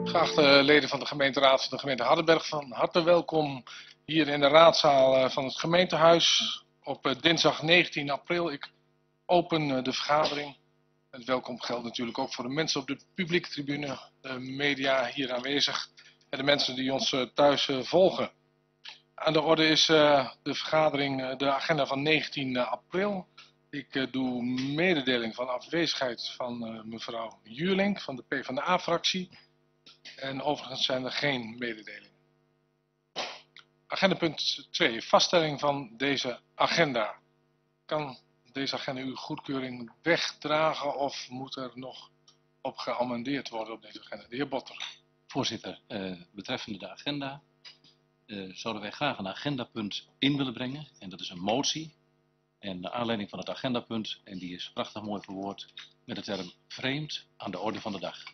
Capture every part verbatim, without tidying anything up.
Geachte leden van de gemeenteraad van de gemeente Hardenberg, van harte welkom hier in de raadzaal van het gemeentehuis op dinsdag negentien april. Ik open de vergadering. Het welkom geldt natuurlijk ook voor de mensen op de publieke tribune, de media hier aanwezig en de mensen die ons thuis volgen. Aan de orde is de vergadering, de agenda van negentien april. Ik doe mededeling van afwezigheid van mevrouw Juurlink van de PvdA-fractie. En overigens zijn er geen mededelingen. Agenda punt twee. Vaststelling van deze agenda. Kan deze agenda uw goedkeuring wegdragen of moet er nog op geamendeerd worden op deze agenda? De heer Botter. Voorzitter, uh, betreffende de agenda uh, zouden wij graag een agendapunt in willen brengen. En dat is een motie. En de aanleiding van het agendapunt, en die is prachtig mooi verwoord, met de term vreemd aan de orde van de dag.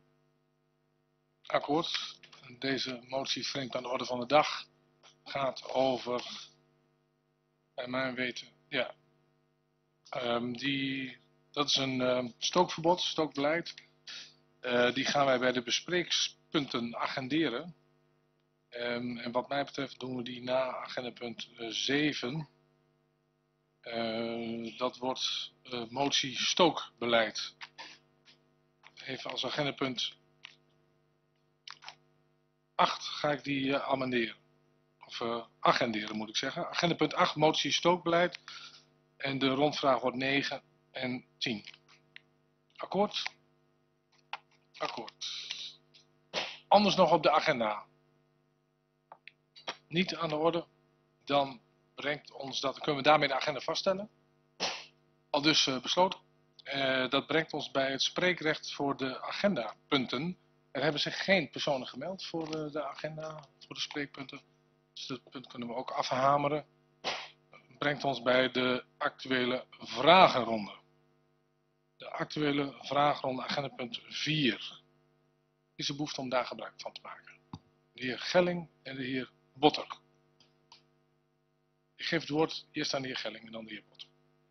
Akkoord. Deze motie vreemd aan de orde van de dag gaat over, bij mijn weten, ja, um, die, dat is een um, stookverbod, stookbeleid. Uh, die gaan wij bij de bespreekspunten agenderen. Um, en wat mij betreft doen we die na agendapunt uh, zeven. Uh, dat wordt uh, motie stookbeleid. Even als agendapunt acht ga ik die uh, amenderen. Of uh, agenderen moet ik zeggen. Agendapunt acht, motie stookbeleid. En de rondvraag wordt negen en tien. Akkoord? Akkoord. Anders nog op de agenda. Niet aan de orde. Dan brengt ons dat, kunnen we daarmee de agenda vaststellen. Al dus uh, besloten. Uh, dat brengt ons bij het spreekrecht voor de agendapunten. Er hebben zich geen personen gemeld voor de, de agenda, voor de spreekpunten. Dus dat punt kunnen we ook afhameren. Dat brengt ons bij de actuele vragenronde. De actuele vragenronde, agendapunt vier. Is er behoefte om daar gebruik van te maken? De heer Gelling en de heer Botter. Ik geef het woord eerst aan de heer Gelling en dan de heer Botter.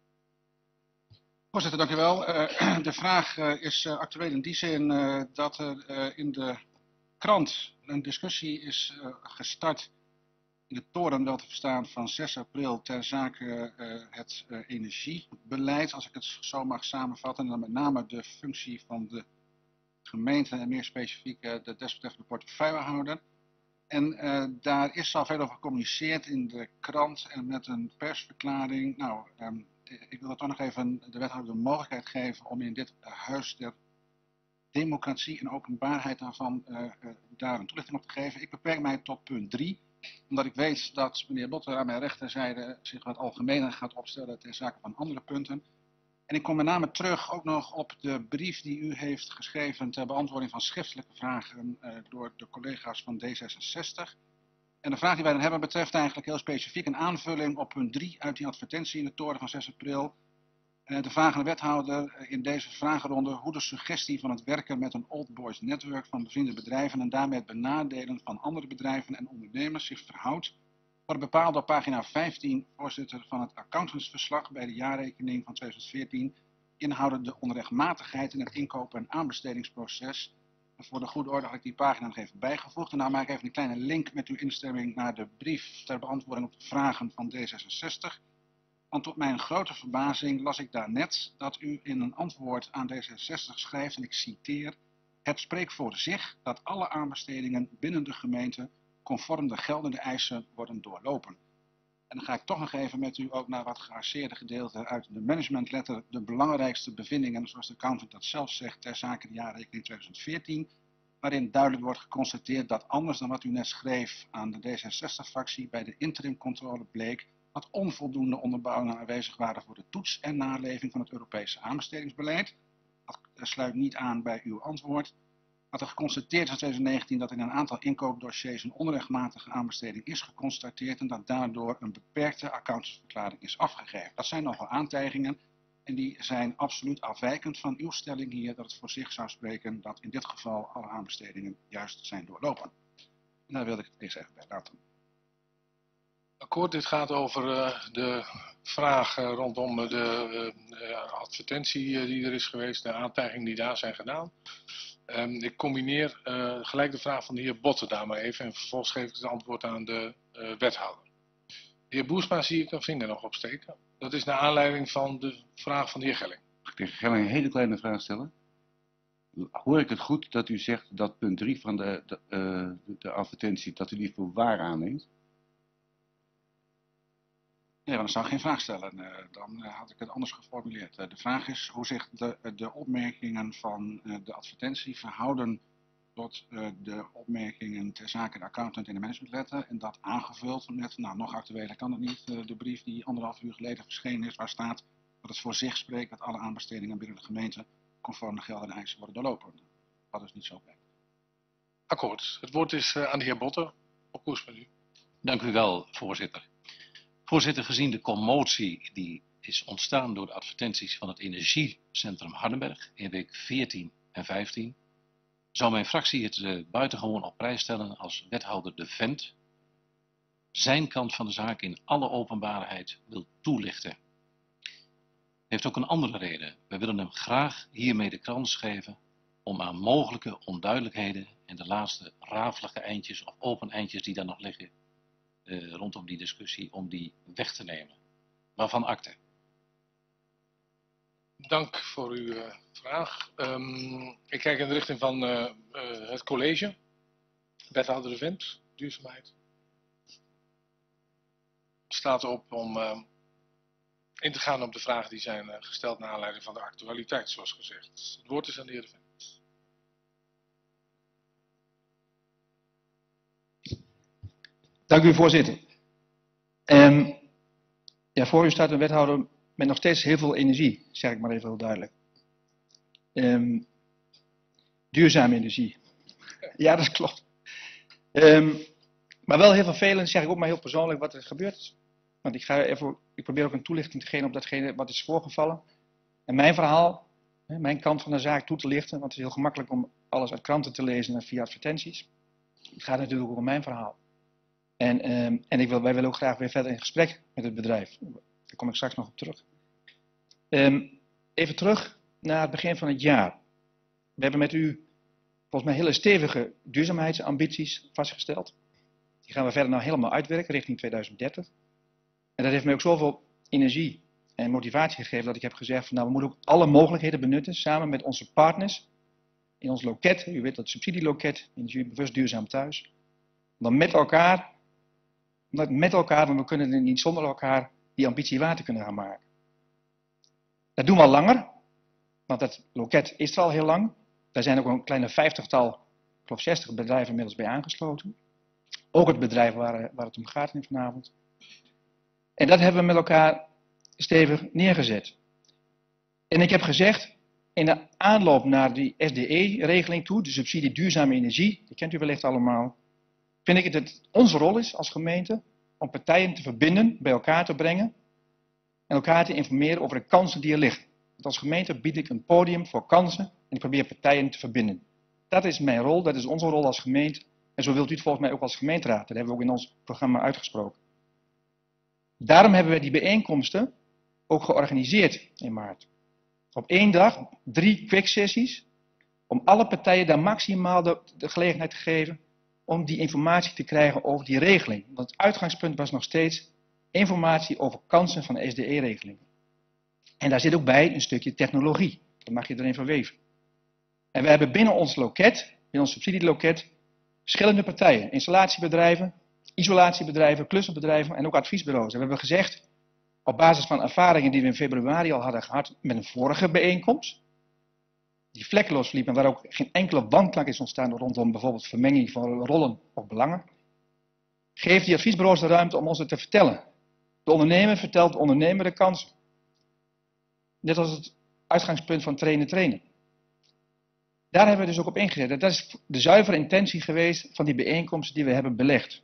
Voorzitter, dank u wel. Uh, de vraag uh, is uh, actueel in die zin uh, dat er uh, in de krant een discussie is uh, gestart in de toren wel te verstaan van zes april ter zake uh, het uh, energiebeleid, als ik het zo mag samenvatten, en dan met name de functie van de gemeente en meer specifiek uh, de desbetreffende portefeuillehouder. En uh, daar is al veel over gecommuniceerd in de krant en met een persverklaring. Nou, um, ik wil er toch nog even de wethouder de mogelijkheid geven om in dit huis der democratie en openbaarheid daarvan uh, uh, daar een toelichting op te geven. Ik beperk mij tot punt drie, omdat ik weet dat meneer Botter aan mijn rechterzijde zich wat algemener gaat opstellen ter zake van andere punten. En ik kom met name terug ook nog op de brief die u heeft geschreven ter beantwoording van schriftelijke vragen uh, door de collega's van D zesenzestig. En de vraag die wij dan hebben betreft eigenlijk heel specifiek een aanvulling op punt drie uit die advertentie in de toren van zes april. Uh, de vraag aan de wethouder in deze vragenronde hoe de suggestie van het werken met een Old Boys netwerk van bevriende bedrijven en daarmee het benadelen van andere bedrijven en ondernemers zich verhoudt, wordt bepaald op pagina vijftien, voorzitter, van het accountantsverslag bij de jaarrekening van tweeduizend veertien, inhoudend de onrechtmatigheid in het inkopen- en aanbestedingsproces. En voor de goede orde had ik die pagina nog even bijgevoegd. En nou maak ik even een kleine link met uw instemming naar de brief ter beantwoording op de vragen van D zesenzestig. Want tot mijn grote verbazing las ik daarnet dat u in een antwoord aan D zesenzestig schrijft, en ik citeer: het spreekt voor zich dat alle aanbestedingen binnen de gemeente conform de geldende eisen worden doorlopen. En dan ga ik toch nog even met u ook naar wat gearseerde gedeelten uit de managementletter, de belangrijkste bevindingen, zoals de accountant dat zelf zegt, ter zake de jaarrekening tweeduizend veertien, waarin duidelijk wordt geconstateerd dat anders dan wat u net schreef aan de D zesenzestig-fractie bij de interimcontrole bleek dat onvoldoende onderbouwingen aanwezig waren voor de toets en naleving van het Europese aanbestedingsbeleid. Dat sluit niet aan bij uw antwoord. Dat er geconstateerd is in tweeduizend negentien dat in een aantal inkoopdossiers een onrechtmatige aanbesteding is geconstateerd en dat daardoor een beperkte accountantsverklaring is afgegeven. Dat zijn nogal aantijgingen en die zijn absoluut afwijkend van uw stelling hier dat het voor zich zou spreken dat in dit geval alle aanbestedingen juist zijn doorlopen. En daar wilde ik het eerst even bij laten. Akkoord, dit gaat over uh, de vraag uh, rondom de uh, uh, advertentie uh, die er is geweest, de aantijgingen die daar zijn gedaan. Um, ik combineer uh, gelijk de vraag van de heer Botten daar maar even en vervolgens geef ik het antwoord aan de uh, wethouder. De heer Boersma zie ik een vinger nog opsteken. Dat is naar aanleiding van de vraag van de heer Gelling. Mag ik tegen Gelling een hele kleine vraag stellen? Hoor ik het goed dat u zegt dat punt drie van de, de, uh, de advertentie, dat u die voor waar aanneemt? Nee, want ik zou geen vraag stellen. Uh, dan uh, had ik het anders geformuleerd. Uh, de vraag is hoe zich de, de opmerkingen van uh, de advertentie verhouden tot uh, de opmerkingen ter zake de accountant in de managementletter. En dat aangevuld met, nou nog actueler kan het niet, uh, de brief die anderhalf uur geleden verschenen is, waar staat dat het voor zich spreekt dat alle aanbestedingen binnen de gemeente conform de geldende eisen worden doorlopen. Dat is niet zo blijkt. Akkoord. Het woord is uh, aan de heer Botten. Op koers met u. Dank u wel, voorzitter. Voorzitter, gezien de commotie die is ontstaan door de advertenties van het Energiecentrum Hardenberg in week veertien en vijftien, zou mijn fractie het uh, buitengewoon op prijs stellen als wethouder De Vent zijn kant van de zaak in alle openbaarheid wil toelichten. Heeft ook een andere reden. We willen hem graag hiermee de kans geven om aan mogelijke onduidelijkheden en de laatste rafelige eindjes of open eindjes die daar nog liggen uh, rondom die discussie, om die weg te nemen. Waarvan akte. Dank voor uw uh, vraag. Um, ik kijk in de richting van uh, uh, het college. Wethouder De Vent, duurzaamheid. Staat op om uh, in te gaan op de vragen die zijn uh, gesteld naar aanleiding van de actualiteit, zoals gezegd. Het woord is aan de heer De Vent. Dank u, voorzitter. Um, ja, voor u staat een wethouder met nog steeds heel veel energie, zeg ik maar even heel duidelijk. Um, duurzame energie. Ja, dat klopt. Um, maar wel heel vervelend, zeg ik ook maar heel persoonlijk, wat er gebeurd is. Want ik, ga even, ik probeer ook een toelichting te geven op datgene wat is voorgevallen. En mijn verhaal, mijn kant van de zaak toe te lichten, want het is heel gemakkelijk om alles uit kranten te lezen en via advertenties. Het gaat natuurlijk ook om mijn verhaal. En, um, en ik wil, wij willen ook graag weer verder in gesprek met het bedrijf. Daar kom ik straks nog op terug. Um, even terug naar het begin van het jaar. We hebben met u volgens mij hele stevige duurzaamheidsambities vastgesteld. Die gaan we verder nou helemaal uitwerken richting tweeduizend dertig. En dat heeft mij ook zoveel energie en motivatie gegeven dat ik heb gezegd van nou we moeten ook alle mogelijkheden benutten samen met onze partners in ons loket. U weet dat subsidieloket, energiebewust duurzaam thuis. Dan met elkaar, met elkaar, want we kunnen er niet zonder elkaar die ambitie waar te kunnen gaan maken. Dat doen we al langer, want dat loket is er al heel lang. Daar zijn ook een kleine vijftigtal, ik geloof zestig bedrijven inmiddels bij aangesloten. Ook het bedrijf waar, waar het om gaat vanavond. En dat hebben we met elkaar stevig neergezet. En ik heb gezegd, in de aanloop naar die S D E-regeling toe, de subsidie duurzame energie, die kent u wellicht allemaal, vind ik het dat het onze rol is als gemeente om partijen te verbinden, bij elkaar te brengen en elkaar te informeren over de kansen die er liggen. Want als gemeente bied ik een podium voor kansen en ik probeer partijen te verbinden. Dat is mijn rol, dat is onze rol als gemeente en zo wilt u het volgens mij ook als gemeenteraad. Dat hebben we ook in ons programma uitgesproken. Daarom hebben we die bijeenkomsten ook georganiseerd in maart. Op één dag, drie quick-sessies, om alle partijen daar maximaal de, de gelegenheid te geven om die informatie te krijgen over die regeling. Want het uitgangspunt was nog steeds informatie over kansen van de S D E-regeling. En daar zit ook bij een stukje technologie. Dat mag je erin verweven. En we hebben binnen ons loket, binnen ons subsidieloket, verschillende partijen. Installatiebedrijven, isolatiebedrijven, klussenbedrijven en ook adviesbureaus. En we hebben gezegd, op basis van ervaringen die we in februari al hadden gehad met een vorige bijeenkomst, die vlekkeloos verliep en waar ook geen enkele wanklank is ontstaan rondom bijvoorbeeld vermenging van rollen of belangen, geeft die adviesbureaus de ruimte om ons het te vertellen. De ondernemer vertelt de ondernemer de kansen. Net als het uitgangspunt van trainen trainen. Daar hebben we dus ook op ingezet. Dat is de zuivere intentie geweest van die bijeenkomsten die we hebben belegd.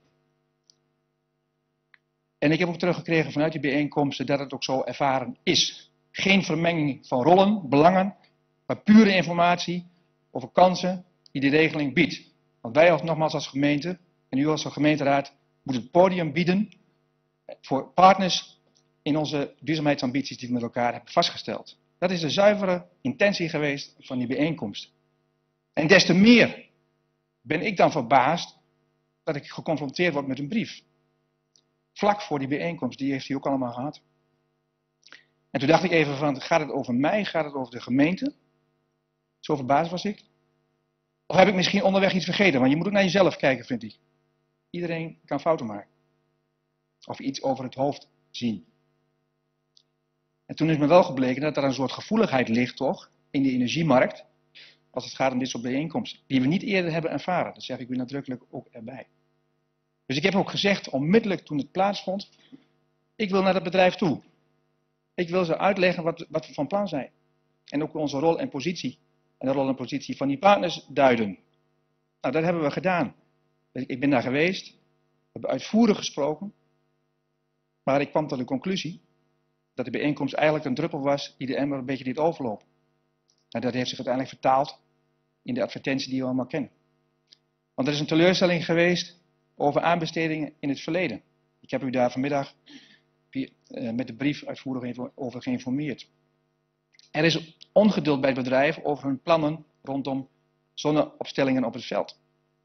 En ik heb ook teruggekregen vanuit die bijeenkomsten dat het ook zo ervaren is. Geen vermenging van rollen, belangen, maar pure informatie over kansen die die regeling biedt. Want wij als, nogmaals als gemeente en u als gemeenteraad moeten het podium bieden voor partners in onze duurzaamheidsambities die we met elkaar hebben vastgesteld. Dat is de zuivere intentie geweest van die bijeenkomst. En des te meer ben ik dan verbaasd dat ik geconfronteerd word met een brief. Vlak voor die bijeenkomst, die heeft hij ook allemaal gehad. En toen dacht ik even van, gaat het over mij? Gaat het over de gemeente? Zo verbaasd was ik. Of heb ik misschien onderweg iets vergeten? Want je moet ook naar jezelf kijken, vind ik. Iedereen kan fouten maken. Of iets over het hoofd zien. En toen is me wel gebleken dat er een soort gevoeligheid ligt toch, in de energiemarkt, als het gaat om dit soort bijeenkomsten, die we niet eerder hebben ervaren. Dat zeg ik weer nadrukkelijk ook erbij. Dus ik heb ook gezegd, onmiddellijk toen het plaatsvond, ik wil naar het bedrijf toe. Ik wil ze uitleggen wat, wat we van plan zijn. En ook onze rol en positie. En de rol en positie van die partners duiden. Nou, dat hebben we gedaan. Ik ben daar geweest. We hebben uitvoerig gesproken. Maar ik kwam tot de conclusie dat de bijeenkomst eigenlijk een druppel was die de emmer een beetje deed overlopen. En dat heeft zich uiteindelijk vertaald in de advertentie die we allemaal kennen. Want er is een teleurstelling geweest over aanbestedingen in het verleden. Ik heb u daar vanmiddag met de brief uitvoerig over geïnformeerd. Er is ongeduld bij het bedrijf over hun plannen rondom zonneopstellingen op het veld.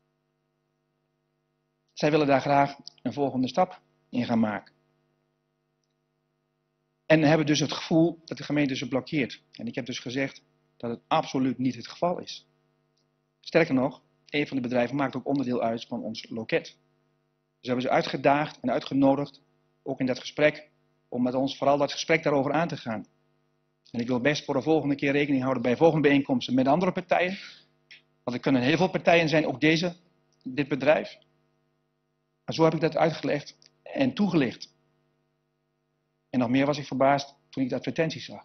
Zij willen daar graag een volgende stap in gaan maken. En hebben dus het gevoel dat de gemeente ze blokkeert. En ik heb dus gezegd dat het absoluut niet het geval is. Sterker nog, een van de bedrijven maakt ook onderdeel uit van ons loket. Dus we hebben ze uitgedaagd en uitgenodigd, ook in dat gesprek, om met ons vooral dat gesprek daarover aan te gaan. En ik wil best voor de volgende keer rekening houden bij volgende bijeenkomsten met andere partijen. Want er kunnen heel veel partijen zijn, ook deze, dit bedrijf. Maar zo heb ik dat uitgelegd en toegelicht. En nog meer was ik verbaasd toen ik de advertenties zag.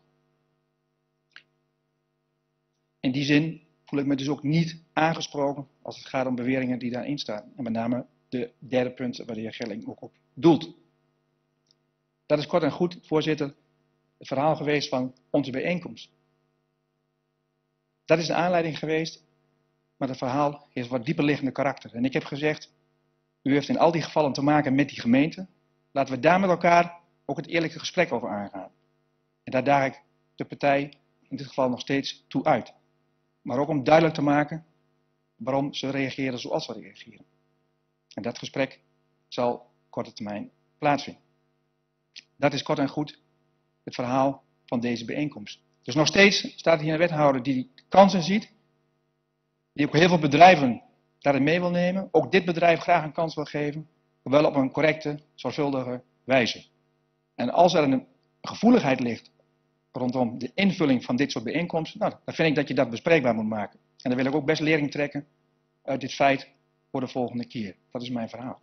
In die zin voel ik me dus ook niet aangesproken als het gaat om beweringen die daarin staan. En met name de derde punt waar de heer Gelling ook op doelt. Dat is kort en goed, voorzitter, het verhaal geweest van onze bijeenkomst. Dat is de aanleiding geweest, maar het verhaal heeft wat dieperliggende karakter. En ik heb gezegd, u heeft in al die gevallen te maken met die gemeente. Laten we daar met elkaar ook het eerlijke gesprek over aangaan. En daar daag ik de partij in dit geval nog steeds toe uit. Maar ook om duidelijk te maken waarom ze reageren zoals ze reageren. En dat gesprek zal op korte termijn plaatsvinden. Dat is kort en goed het verhaal van deze bijeenkomst. Dus nog steeds staat hier een wethouder die kansen ziet. Die ook heel veel bedrijven daarin mee wil nemen. Ook dit bedrijf graag een kans wil geven. Wel op een correcte, zorgvuldige wijze. En als er een gevoeligheid ligt rondom de invulling van dit soort bijeenkomsten, nou, dan vind ik dat je dat bespreekbaar moet maken. En dan wil ik ook best lering trekken uit dit feit voor de volgende keer. Dat is mijn verhaal.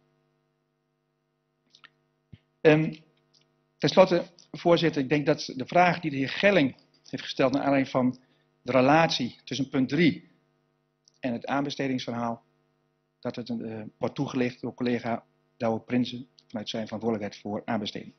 Um, ten slotte, voorzitter, ik denk dat de vraag die de heer Gelling heeft gesteld naar aanleiding van de relatie tussen punt drie en het aanbestedingsverhaal, dat het uh, wordt toegelicht door collega Douwe Prinsen vanuit zijn verantwoordelijkheid voor aanbesteding.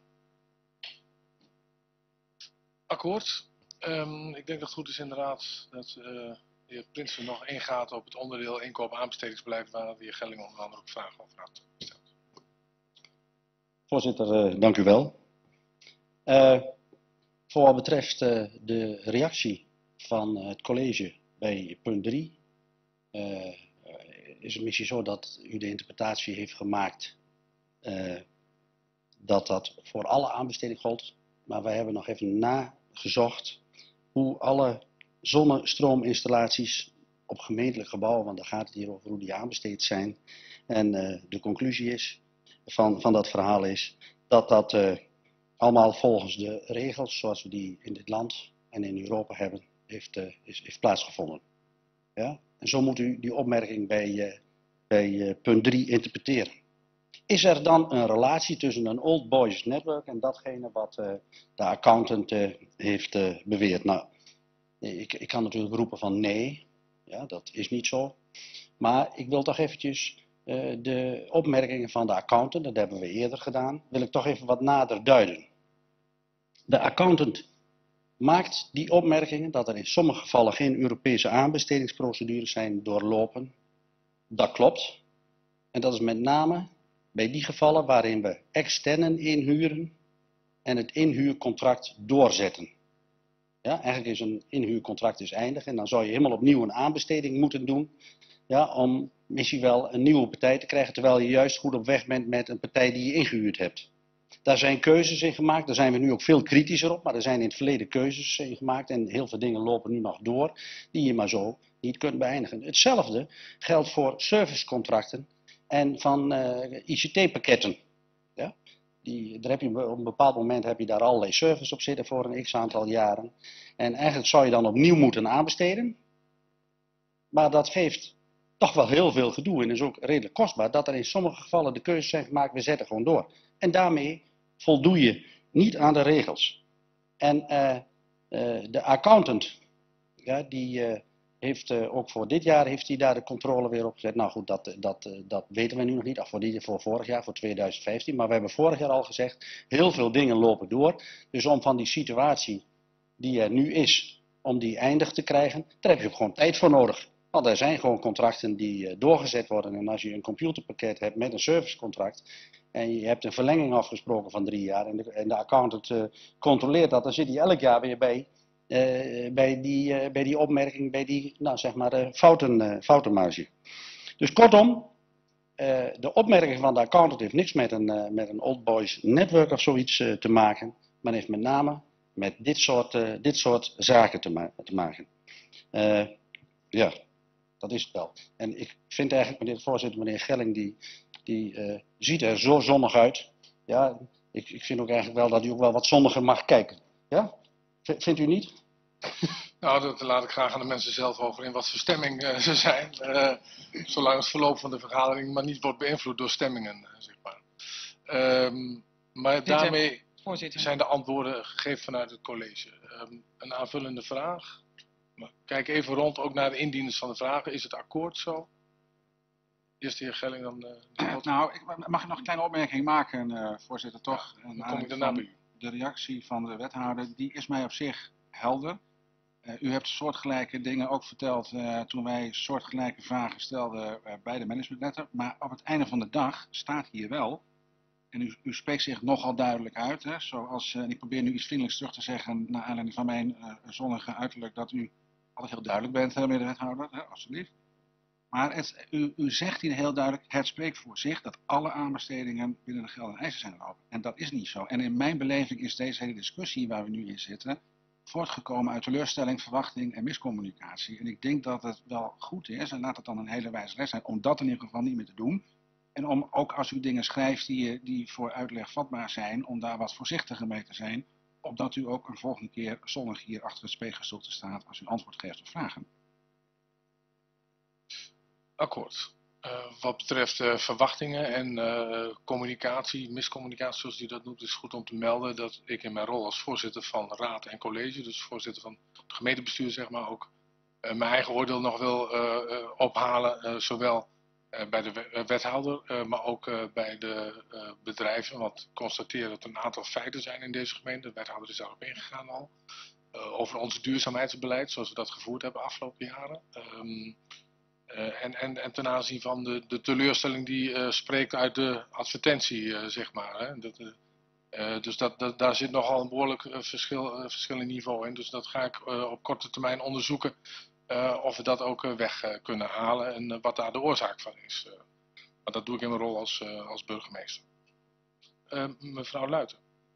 Akkoord. Um, ik denk dat het goed is inderdaad dat uh, de heer Prinsen nog ingaat op het onderdeel inkoop aanbestedingsbeleid waar de heer Gelling onder andere ook vragen over had gesteld. Voorzitter, uh, dank u wel. Uh, voor wat betreft uh, de reactie van uh, het college bij punt drie, uh, is het misschien zo dat u de interpretatie heeft gemaakt uh, dat dat voor alle aanbesteding gold. Maar wij hebben nog even nagezocht hoe alle zonnestroominstallaties op gemeentelijk gebouwen, want daar gaat het hier over hoe die aanbesteed zijn. En uh, de conclusie is, van, van dat verhaal is dat dat uh, allemaal volgens de regels zoals we die in dit land en in Europa hebben, heeft, uh, is, heeft plaatsgevonden. Ja? En zo moet u die opmerking bij, uh, bij uh, punt drie interpreteren. Is er dan een relatie tussen een Old Boys Network en datgene wat uh, de accountant uh, heeft uh, beweerd? Nou, ik, ik kan natuurlijk roepen van nee, ja, dat is niet zo. Maar ik wil toch eventjes uh, de opmerkingen van de accountant, dat hebben we eerder gedaan, wil ik toch even wat nader duiden. De accountant maakt die opmerkingen dat er in sommige gevallen geen Europese aanbestedingsprocedures zijn doorlopen. Dat klopt. En dat is met name bij die gevallen waarin we externen inhuren en het inhuurcontract doorzetten. Ja, eigenlijk is een inhuurcontract dus eindig en dan zou je helemaal opnieuw een aanbesteding moeten doen. Ja, om misschien wel een nieuwe partij te krijgen, terwijl je juist goed op weg bent met een partij die je ingehuurd hebt. Daar zijn keuzes in gemaakt, daar zijn we nu ook veel kritischer op, maar er zijn in het verleden keuzes in gemaakt en heel veel dingen lopen nu nog door, die je maar zo niet kunt beëindigen. Hetzelfde geldt voor servicecontracten en van uh, I C T-pakketten. Ja? Die, daar heb je, op een bepaald moment heb je daar allerlei service op zitten voor een x-aantal jaren. En eigenlijk zou je dan opnieuw moeten aanbesteden, maar dat geeft toch wel heel veel gedoe en is ook redelijk kostbaar, dat er in sommige gevallen de keuzes zijn gemaakt, we zetten gewoon door. En daarmee voldoe je niet aan de regels. En uh, uh, de accountant, ja, die uh, heeft uh, ook voor dit jaar heeft hij daar de controle weer op gezet. Nou goed, dat, dat, uh, dat weten we nu nog niet, of voor, die, voor vorig jaar, voor tweeduizend vijftien. Maar we hebben vorig jaar al gezegd, heel veel dingen lopen door. Dus om van die situatie die er nu is, om die eindig te krijgen, daar heb je ook gewoon tijd voor nodig. Want er zijn gewoon contracten die uh, doorgezet worden. En als je een computerpakket hebt met een servicecontract en je hebt een verlenging afgesproken van drie jaar en de, en de accountant uh, controleert dat, dan zit hij elk jaar weer bij, uh, bij, die, uh, bij die opmerking, bij die, nou zeg maar, uh, fouten, uh, foutenmarge. Dus kortom, uh, de opmerking van de accountant heeft niks met een, uh, met een Old Boys Network of zoiets uh, te maken, maar heeft met name met dit soort, uh, dit soort zaken te, ma te maken. Uh, ja. Dat is het wel. En ik vind eigenlijk, meneer de voorzitter, meneer Gelling, die, die uh, ziet er zo zonnig uit. Ja, ik, ik vind ook eigenlijk wel dat u ook wel wat zonniger mag kijken. Ja? V vindt u niet? Nou, dat laat ik graag aan de mensen zelf over in wat voor stemming uh, ze zijn. Uh, zolang het verloop van de vergadering maar niet wordt beïnvloed door stemmingen, uh, zeg maar. Um, maar daarmee voorzitter, zijn de antwoorden gegeven vanuit het college. Um, een aanvullende vraag? Kijk even rond, ook naar de indieners van de vragen. Is het akkoord zo? Eerst de heer Gelling, dan... Uh, nou, ik, mag ik nog een kleine opmerking maken, uh, voorzitter, toch? Ja, dan kom ik daarna bij u. De reactie van de wethouder, die is mij op zich helder. Uh, u hebt soortgelijke dingen ook verteld uh, toen wij soortgelijke vragen stelden uh, bij de managementletter. Maar op het einde van de dag staat hier wel, en u, u spreekt zich nogal duidelijk uit, hè, zoals, uh, en ik probeer nu iets vriendelijks terug te zeggen naar aanleiding van mijn uh, zonnige uiterlijk, dat u altijd heel duidelijk bent, meneer de wethouder, hè, alsjeblieft. Maar het, u, u zegt hier heel duidelijk, het spreekt voor zich dat alle aanbestedingen binnen de geldende eisen zijn gelopen. En dat is niet zo. En in mijn beleving is deze hele discussie waar we nu in zitten, voortgekomen uit teleurstelling, verwachting en miscommunicatie. En ik denk dat het wel goed is, en laat het dan een hele wijze les zijn, om dat in ieder geval niet meer te doen. En om ook als u dingen schrijft die, die voor uitleg vatbaar zijn, om daar wat voorzichtiger mee te zijn, opdat u ook een volgende keer zonnig hier achter het spreekgestoelte staat als u antwoord geeft op vragen. Akkoord. Uh, wat betreft uh, verwachtingen en uh, communicatie, miscommunicatie zoals u dat noemt, is goed om te melden dat ik in mijn rol als voorzitter van raad en college, dus voorzitter van het gemeentebestuur zeg maar, ook uh, mijn eigen oordeel nog wil uh, uh, ophalen, uh, zowel uh, bij de wethouder, uh, maar ook uh, bij de uh, bedrijven, want ik constateer dat er een aantal feiten zijn in deze gemeente, de wethouder is daarop ingegaan al, uh, over ons duurzaamheidsbeleid, zoals we dat gevoerd hebben de afgelopen jaren. Um, Uh, en, en, en ten aanzien van de, de teleurstelling die uh, spreekt uit de advertentie, uh, zeg maar. Hè. Dat, uh, uh, dus dat, dat, daar zit nogal een behoorlijk uh, verschil, uh, verschil in niveau in. Dus dat ga ik uh, op korte termijn onderzoeken uh, of we dat ook uh, weg uh, kunnen halen en uh, wat daar de oorzaak van is. Uh, maar dat doe ik in mijn rol als, uh, als burgemeester. Uh, mevrouw Luiten.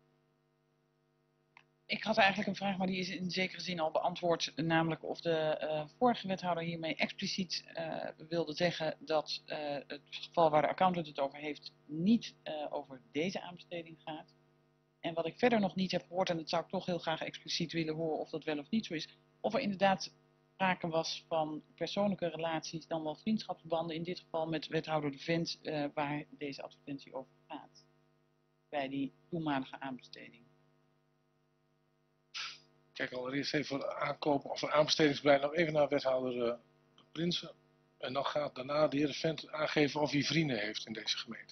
Ik had eigenlijk een vraag, maar die is in zekere zin al beantwoord. Namelijk of de uh, vorige wethouder hiermee expliciet uh, wilde zeggen dat uh, het geval waar de accountant het over heeft niet uh, over deze aanbesteding gaat. En wat ik verder nog niet heb gehoord, en dat zou ik toch heel graag expliciet willen horen of dat wel of niet zo is. Of er inderdaad sprake was van persoonlijke relaties, dan wel vriendschapsbanden. In dit geval met wethouder De Vent, uh, waar deze advertentie over gaat. Bij die toenmalige aanbesteding. Kijk allereerst even voor de aankoop of een aanbestedingsbeleid nog even naar wethouder uh, Prinsen. En dan gaat daarna de heer De Vent aangeven of hij vrienden heeft in deze gemeente.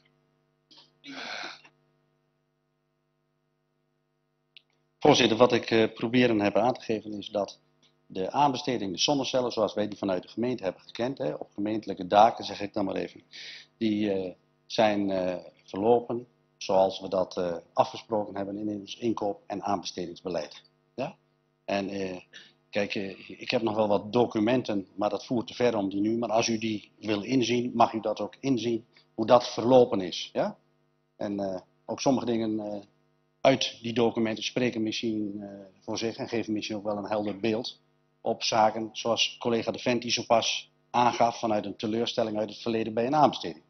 Voorzitter, wat ik uh, proberen heb aan te geven is dat de aanbesteding, de zonnecellen zoals wij die vanuit de gemeente hebben gekend, hè, op gemeentelijke daken zeg ik dan maar even, die uh, zijn uh, verlopen zoals we dat uh, afgesproken hebben in ons inkoop- en aanbestedingsbeleid. Ja? En uh, kijk, uh, ik heb nog wel wat documenten, maar dat voert te ver om die nu. Maar als u die wil inzien, mag u dat ook inzien, hoe dat verlopen is. Ja? En uh, ook sommige dingen uh, uit die documenten spreken misschien uh, voor zich en geven misschien ook wel een helder beeld op zaken zoals collega De Vent die zo pas aangaf vanuit een teleurstelling uit het verleden bij een aanbesteding.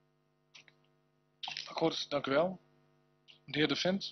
Akkoord, dank u wel. De heer De Vent.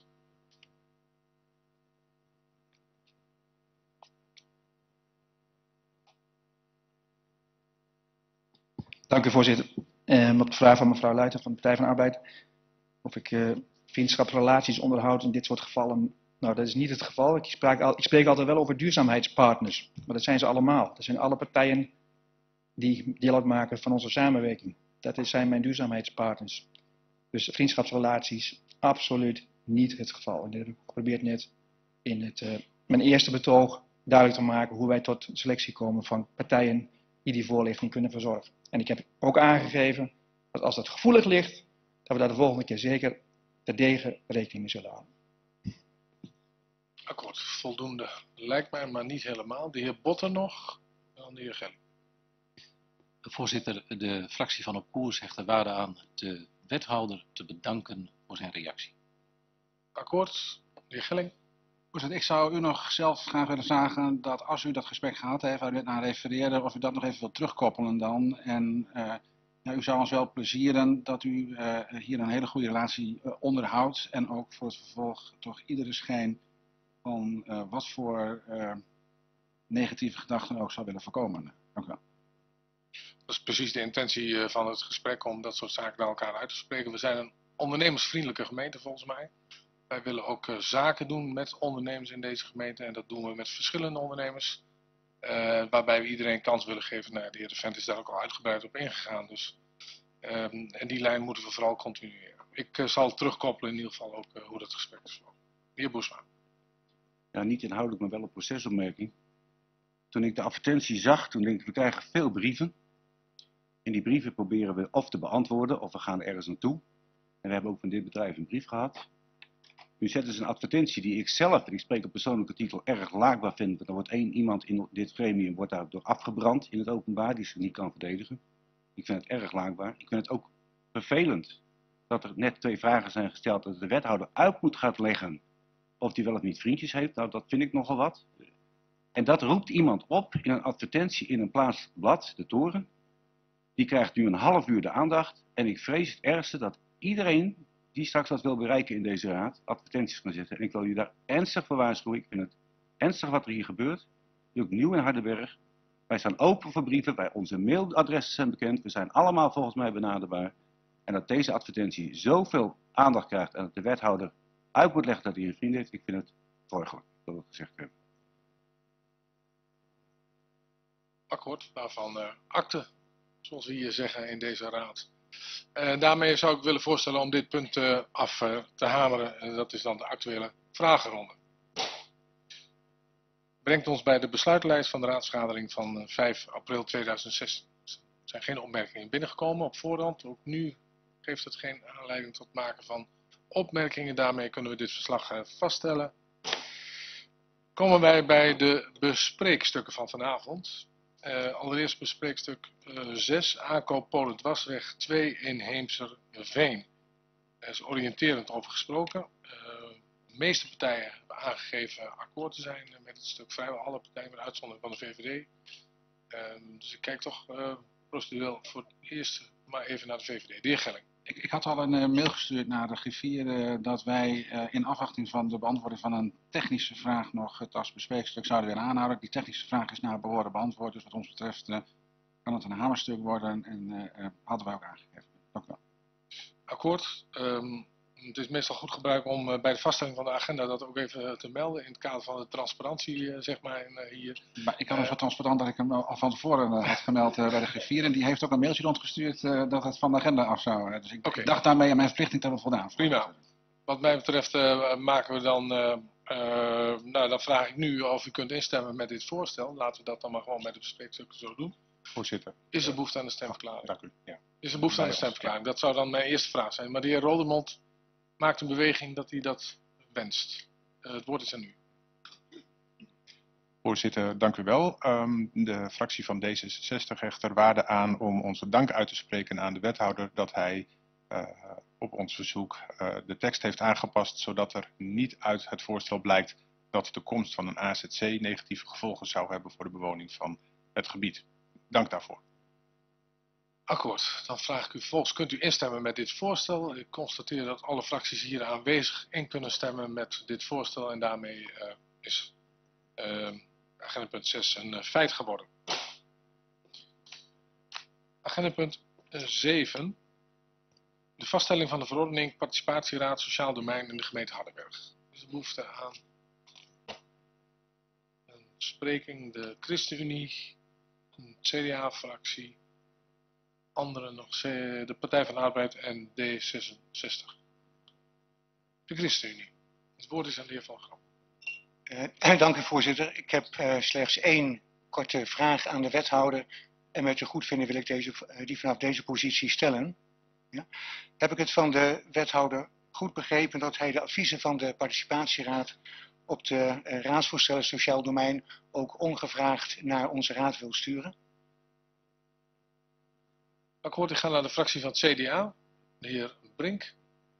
Dank u, voorzitter. Um, op de vraag van mevrouw Luijten van de Partij van de Arbeid of ik uh, vriendschapsrelaties onderhoud in dit soort gevallen. Nou, dat is niet het geval. Ik spreek, al, ik spreek altijd wel over duurzaamheidspartners, maar dat zijn ze allemaal. Dat zijn alle partijen die deel uitmaken van onze samenwerking. Dat is, zijn mijn duurzaamheidspartners. Dus vriendschapsrelaties, absoluut niet het geval. En ik probeer net in het, uh, mijn eerste betoog duidelijk te maken hoe wij tot selectie komen van partijen die die voorlichting kunnen verzorgen. En ik heb ook aangegeven dat als dat gevoelig ligt, dat we daar de volgende keer zeker terdege rekening mee zullen houden. Akkoord, voldoende lijkt mij, maar niet helemaal. De heer Botter nog, en dan de heer Gelling. Voorzitter, de fractie van Op Koers hecht er waarde aan de wethouder te bedanken voor zijn reactie. Akkoord, de heer Gelling. Voorzitter, ik zou u nog zelf graag willen vragen dat als u dat gesprek gehad heeft, waar u net naar refereerde, of u dat nog even wilt terugkoppelen dan. En uh, ja, u zou ons wel plezieren dat u uh, hier een hele goede relatie uh, onderhoudt en ook voor het vervolg toch iedere schijn van uh, wat voor uh, negatieve gedachten ook zou willen voorkomen. Dank u wel. Dat is precies de intentie van het gesprek, om dat soort zaken naar elkaar uit te spreken. We zijn een ondernemersvriendelijke gemeente volgens mij. Wij willen ook uh, zaken doen met ondernemers in deze gemeente en dat doen we met verschillende ondernemers. Uh, waarbij we iedereen kans willen geven. Nou, de heer De Vent is daar ook al uitgebreid op ingegaan. Dus, um, en die lijn moeten we vooral continueren. Ik uh, zal terugkoppelen in ieder geval ook uh, hoe dat gesprek is verlopen. De heer Boesma. Ja, niet inhoudelijk, maar wel een procesopmerking. Toen ik de advertentie zag, toen denk ik, we krijgen veel brieven. En die brieven proberen we of te beantwoorden of we gaan ergens naartoe. En we hebben ook van dit bedrijf een brief gehad. Nu zetten ze een advertentie die ik zelf, en ik spreek op persoonlijke titel, erg laakbaar vind. Want er wordt één iemand in dit gremium wordt daardoor afgebrand in het openbaar, die zich niet kan verdedigen. Ik vind het erg laakbaar. Ik vind het ook vervelend dat er net twee vragen zijn gesteld dat de wethouder uit moet gaan leggen of die wel of niet vriendjes heeft. Nou, dat vind ik nogal wat. En dat roept iemand op in een advertentie in een plaatselijk blad, de Toren. Die krijgt nu een half uur de aandacht. En ik vrees het ergste dat iedereen die straks wat wil bereiken in deze raad, advertenties gaan zetten. En ik wil jullie daar ernstig voor waarschuwen. Ik vind het ernstig wat er hier gebeurt. Ook nieuw in Hardenberg. Wij staan open voor brieven. Wij, onze mailadressen zijn bekend. We zijn allemaal volgens mij benaderbaar. En dat deze advertentie zoveel aandacht krijgt en dat de wethouder uit moet leggen dat hij een vriend heeft, ik vind het zorgelijk dat we het gezegd hebben. Akkoord, waarvan uh, akte, zoals we hier zeggen in deze raad. Uh, daarmee zou ik willen voorstellen om dit punt uh, af uh, te hameren. En dat is dan de actuele vragenronde. Brengt ons bij de besluitlijst van de raadsvergadering van uh, vijf april tweeduizend zestien. Er zijn geen opmerkingen binnengekomen op voorhand. Ook nu geeft het geen aanleiding tot maken van opmerkingen. Daarmee kunnen we dit verslag uh, vaststellen. Komen wij bij de bespreekstukken van vanavond. Uh, allereerst bespreekstuk uh, zes, aankoop Polendwarsweg twee in Heemserveen. Er is oriënterend over gesproken. Uh, de meeste partijen hebben aangegeven akkoord te zijn met het stuk. Vrijwel alle partijen met uitzondering van de V V D. Uh, dus ik kijk toch uh, procedureel voor het eerst maar even naar de V V D. De heer Gelling. Ik, ik had al een uh, mail gestuurd naar de griffier uh, dat wij uh, in afwachting van de beantwoording van een technische vraag nog het als bespreekstuk zouden willen aanhouden. Die technische vraag is naar behoren beantwoord, dus wat ons betreft uh, kan het een hamerstuk worden en uh, uh, hadden wij ook aangegeven. Dank u wel. Akkoord. Um, het is meestal goed gebruik om uh, bij de vaststelling van de agenda dat ook even te melden in het kader van de transparantie, uh, zeg maar, in, uh, hier. Maar ik had uh, zo transparant dat ik hem al van tevoren uh, had gemeld uh, bij de griffier en die heeft ook een mailtje rondgestuurd uh, dat het van de agenda af zou. Uh, dus ik, okay. ik dacht daarmee aan mijn verplichting te hebben voldaan. Prima. Wat mij betreft uh, maken we dan, uh, uh, nou dan vraag ik nu of u kunt instemmen met dit voorstel. Laten we dat dan maar gewoon met de bespreekstukken zo doen. Voorzitter. Is er behoefte aan de stemverklaring? Dank u. Ja. Is er behoefte aan de stemverklaring? Dat zou dan mijn eerste vraag zijn. Maar de heer Rodemond maakt een beweging dat hij dat wenst. Uh, het woord is aan u. Voorzitter, dank u wel. Um, de fractie van D zesenzestig hecht er waarde aan om onze dank uit te spreken aan de wethouder dat hij uh, op ons verzoek uh, de tekst heeft aangepast, zodat er niet uit het voorstel blijkt dat de komst van een A Z C negatieve gevolgen zou hebben voor de bewoning van het gebied. Dank daarvoor. Akkoord. Dan vraag ik u volgens, kunt u instemmen met dit voorstel? Ik constateer dat alle fracties hier aanwezig in kunnen stemmen met dit voorstel en daarmee uh, is uh, agenda punt zes een uh, feit geworden. Agenda punt zeven. De vaststelling van de verordening Participatieraad Sociaal Domein in de gemeente Hardenberg. Er is behoefte aan een bespreking. De ChristenUnie, een C D A-fractie, anderen nog, de Partij van de Arbeid en D zesenzestig. De ChristenUnie. Het woord is aan de heer Van Gram. Uh, dank u voorzitter. Ik heb uh, slechts één korte vraag aan de wethouder. En met u goedvinden wil ik deze, uh, die vanaf deze positie stellen. Ja? Heb ik het van de wethouder goed begrepen dat hij de adviezen van de participatieraad op de uh, raadsvoorstellen sociaal domein ook ongevraagd naar onze raad wil sturen? Akkoord, ik ga naar de fractie van het C D A, de heer Brink.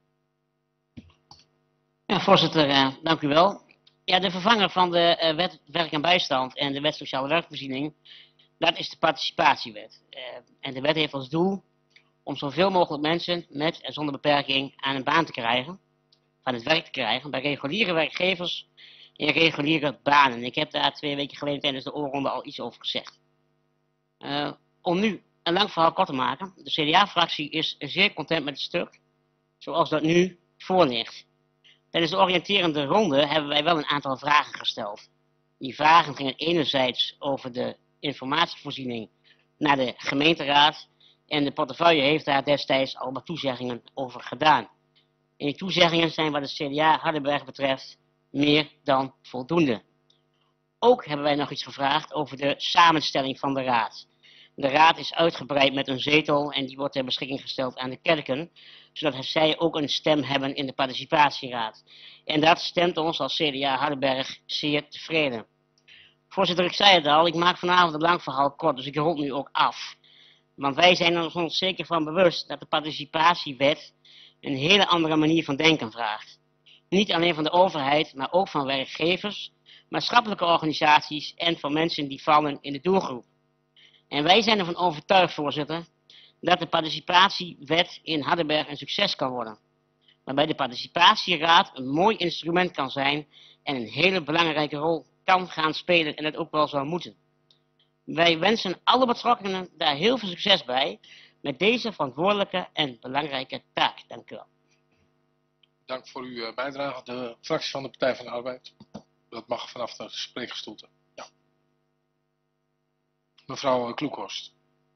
Ja, voorzitter, uh, dank u wel. Ja, de vervanger van de uh, wet werk en bijstand en de wet sociale werkvoorziening, dat is de participatiewet. Uh, en de wet heeft als doel om zoveel mogelijk mensen met en zonder beperking aan een baan te krijgen, van het werk te krijgen, bij reguliere werkgevers in reguliere banen. Ik heb daar twee weken geleden tijdens de oorronde al iets over gezegd. Uh, om nu een lang verhaal kort te maken, de C D A-fractie is zeer content met het stuk, zoals dat nu voor ligt. Tijdens de oriënterende ronde hebben wij wel een aantal vragen gesteld. Die vragen gingen enerzijds over de informatievoorziening naar de gemeenteraad en de portefeuille heeft daar destijds al wat toezeggingen over gedaan. En die toezeggingen zijn wat het C D A Hardenberg betreft meer dan voldoende. Ook hebben wij nog iets gevraagd over de samenstelling van de raad. De raad is uitgebreid met een zetel en die wordt ter beschikking gesteld aan de kerken, zodat zij ook een stem hebben in de participatieraad. En dat stemt ons als C D A Hardenberg zeer tevreden. Voorzitter, ik zei het al, ik maak vanavond een lang verhaal kort, dus ik rond nu ook af. Want wij zijn er ons zeker van bewust dat de participatiewet een hele andere manier van denken vraagt. Niet alleen van de overheid, maar ook van werkgevers, maatschappelijke organisaties en van mensen die vallen in de doelgroep. En wij zijn ervan overtuigd, voorzitter, dat de participatiewet in Hardenberg een succes kan worden. Waarbij de participatieraad een mooi instrument kan zijn en een hele belangrijke rol kan gaan spelen en dat ook wel zou moeten. Wij wensen alle betrokkenen daar heel veel succes bij met deze verantwoordelijke en belangrijke taak. Dank u wel. Dank voor uw bijdrage. De fractie van de Partij van de Arbeid. Dat mag vanaf de spreekgestoelte. Ja. Mevrouw Kloekhorst.